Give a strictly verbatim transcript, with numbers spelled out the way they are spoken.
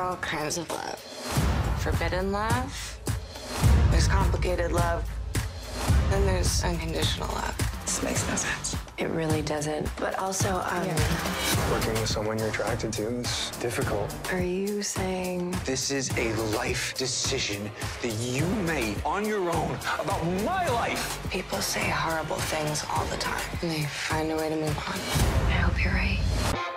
all kinds of love. Forbidden love, there's complicated love, then there's unconditional love. This makes no sense. It really doesn't. But also, um, Yeah. Working with someone you're attracted to is difficult. are you saying This is a life decision that you made on your own about my life. People say horrible things all the time, and they find a way to move on. I hope you're right.